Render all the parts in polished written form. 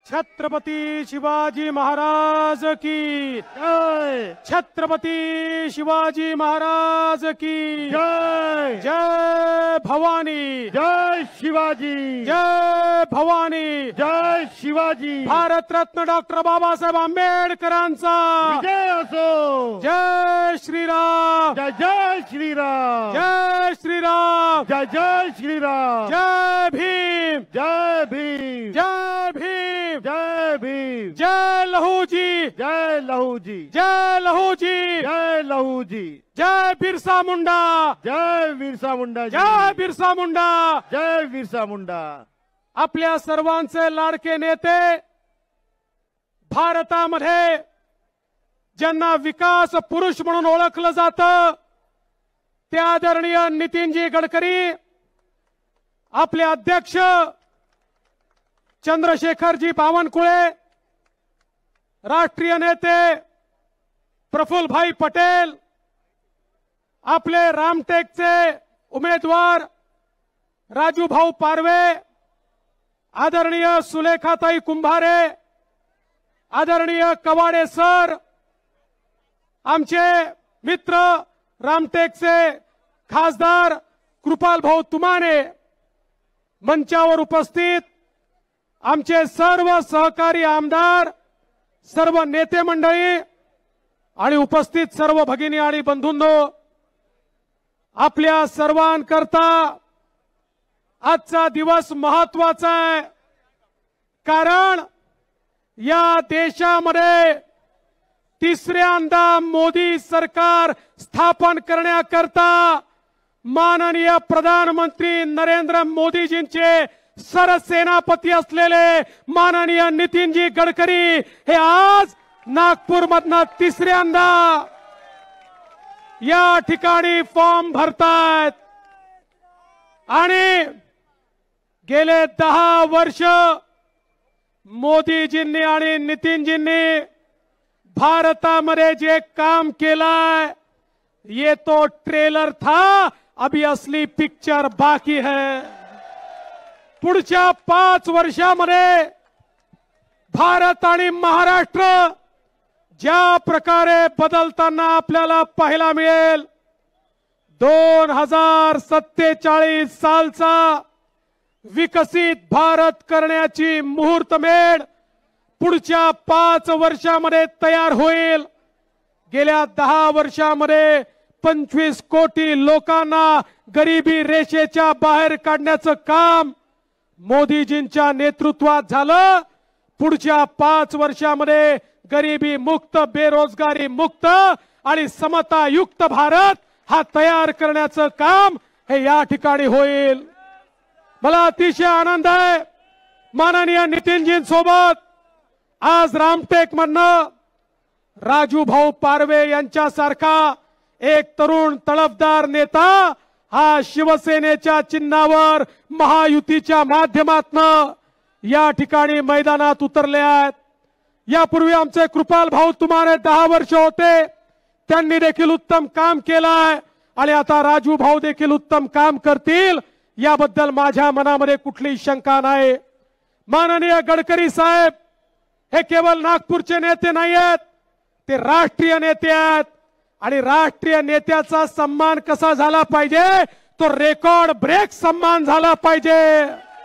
छत्रपती शिवाजी महाराज की जय। छत्रपती शिवाजी महाराज की जय। जय भवानी। जय शिवाजी। जय भवानी। जय शिवाजी। भारत रत्न डॉक्टर बाबासाहेब आंबेडकरांचा विजय असो। जय श्रीराम। जय जय श्रीराम। जय श्रीराम। जय जय श्रीराम। जय भीम। जय भीम। जय भीम। जय भीम। जय लहूजी। जय लहूजी। जय लहूजी। जय लहूजी। जय बिरसा मुंडा। जय बिरसा मुंडा। जय बिरसा मुंडा। जय बिरसा मुंडा। आपल्या सर्वांचे लाडके नेते, भारतामध्ये ज्यांना विकास पुरुष म्हणून ओळखलं जातं, ते आदरणीय नितीनजी गडकरी, आपले अध्यक्ष चंद्रशेखरजी बावनकुळे, राष्ट्रीय नेते प्रफुल्लभाई पटेल, आपले रामटेकचे उमेदवार राजूभाऊ पारवे, आदरणीय सुलेखाताई कुंभारे, आदरणीय कवाडे सर, आमचे मित्र रामटेकचे खासदार कृपालभाऊ तुमाने, मंचावर उपस्थित आमचे सर्व सहकारी आमदार, सर्व नेते मंडळी आणि उपस्थित सर्व भगिनी आणि बंधूंनो, आपल्या सर्वांकरता आजचा दिवस महत्वाचा आहे। कारण या देशामध्ये तिसऱ्यांदा मोदी सरकार स्थापन करण्याकरता माननीय प्रधानमंत्री नरेंद्र मोदीजींचे सरसेनापती असलेले माननीय नितीनजी गडकरी हे आज नागपूरमधनं तिसऱ्यांदा या ठिकाणी फॉर्म भरतायत। आणि गेले 10 वर्ष मोदीजींनी आणि नितीनजींनी भारतामध्ये जे काम केलंय, ये तो ट्रेलर था, अभी असली पिक्चर बाकी है। पुढच्या 5 वर्षामध्ये भारत आणि महाराष्ट्र ज्या प्रकारे बदलताना आपल्याला पाहायला मिळेल, 2047 सालचा विकसित भारत करण्याची मुहूर्तमेढ पुढच्या 5 वर्षामध्ये तयार होईल। गेल्या 10 वर्षामध्ये 25 कोटी लोकांना गरिबी रेषेच्या बाहेर काढण्याचं काम मोदीजींच्या नेतृत्वात झालं। पुढच्या 5 वर्षामध्ये गरिबी मुक्त, बेरोजगारी मुक्त आणि समतायुक्त भारत हा तयार करण्याचं काम हे या ठिकाणी होईल। मला अतिशय आनंद आहे, माननीय नितीनजींसोबत आज रामटेक मधनं राजूभाऊ पारवे यांच्यासारखा एक तरुण तळपदार नेता हा शिवसेनेच्या चिन्हावर महायुतीच्या माध्यमातून या ठिकाणी मैदानात उतरले आहेत। यापूर्वी आमचे कृपाल भाऊ तुमाने 10 वर्ष होते, त्यांनी देखील उत्तम काम केलंय आणि आता राजू भाऊ देखील उत्तम काम करतील याबद्दल माझ्या मनामध्ये कुठलीही शंका नाही। माननीय गडकरी साहेब हे केवळ नागपूरचे नेते नाही आहेत, ते राष्ट्रीय नेते आहेत आणि राष्ट्रीय नेत्याचा सन्मान कसा झाला पाहिजे, तो रेकॉर्ड ब्रेक सन्मान झाला पाहिजे।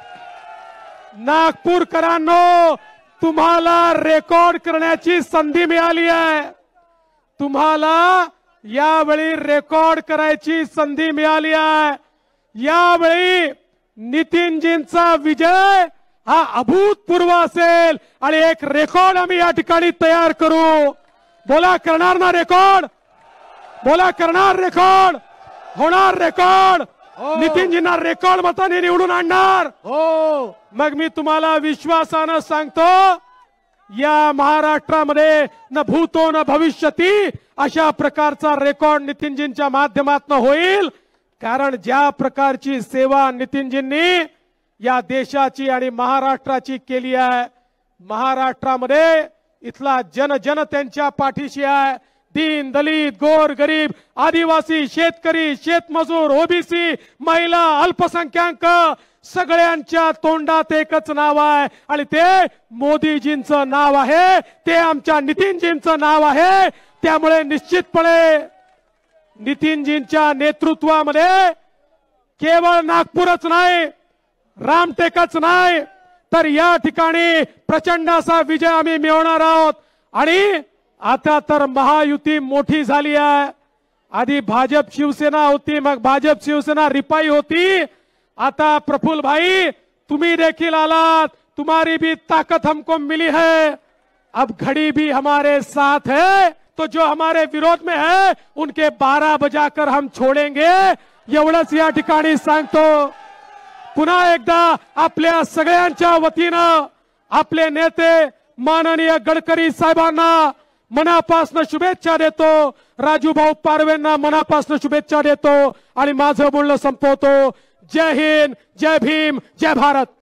नागपूरकरांनो, तुम्हाला रेकॉर्ड करण्याची संधी मिळाली आहे, तुम्हाला यावेळी रेकॉर्ड करायची संधी मिळाली आहे। यावेळी नितीनजींचा विजय हा अभूतपूर्व असेल आणि एक रेकॉर्ड आम्ही या ठिकाणी तयार करू। बोला, करणार ना रेकॉर्ड? बोला, करणार रेकॉर्ड? होणार रेकॉर्ड? नितीनजींना रेकॉर्ड मताने निवडून आणणार हो। मग मी तुम्हाला विश्वासानं सांगतो, या महाराष्ट्रामध्ये न भूतो न भविष्यती अशा प्रकारचा रेकॉर्ड नितीनजींच्या माध्यमातून होईल। कारण ज्या प्रकारची सेवा नितीनजींनी या देशाची आणि महाराष्ट्राची केली आहे, महाराष्ट्रामध्ये इथला जन त्यांच्या पाठीशी आहे, दीन दलित गोर गरीब आदिवासी शेतकरी शेतमजूर ओबीसी महिला अल्पसंख्याक सगळ्यांच्या तोंडात एकच नाव आहे आणि ते मोदीजींचं नाव आहे, ते आमच्या नितीनजींचं नाव आहे। त्यामुळे निश्चितपणे नितीनजींच्या नेतृत्वामध्ये केवळ नागपूरच नाही रामटेकच नाही तर या ठिकाणी प्रचंड असा विजय आम्ही मिळवणार आहोत। आणि आता तर महायुती मोठी झाली आहे। आधी भाजप शिवसेना होती, मग भाजप शिवसेना रिपाई होती, आता प्रफुल्ल भाई तुम्ही देखील आलात, तुम्हारी भी ताकत हमको मिली है। अब घड़ी भी हमारे साथ है, तो जो हमारे विरोध में है उनके 12 बजाकर हम छोड़ेंगे एवढंच या ठिकाणी सांगतो। पुन्हा एकदा आपल्या सगळ्यांच्या वतीनं आपले नेते माननीय गडकरी साहेबांना मनापासून शुभेच्छा देतो, राजूभाऊ पारवेंना मनापासून शुभेच्छा देतो आणि माझं बोलणं संपवतो। जय हिंद, जय भीम, जय भारत।